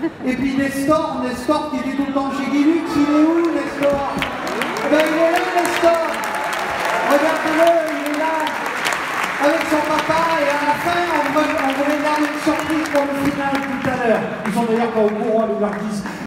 Et puis Nestor qui était tout le temps chez Guilux, il est où Nestor? Eh ben il est là Nestor. Regardez-le, il est là. Avec son papa, et à la fin, on va garder une surprise pour le final tout à l'heure. Ils sont d'ailleurs pas au courant de leur disque.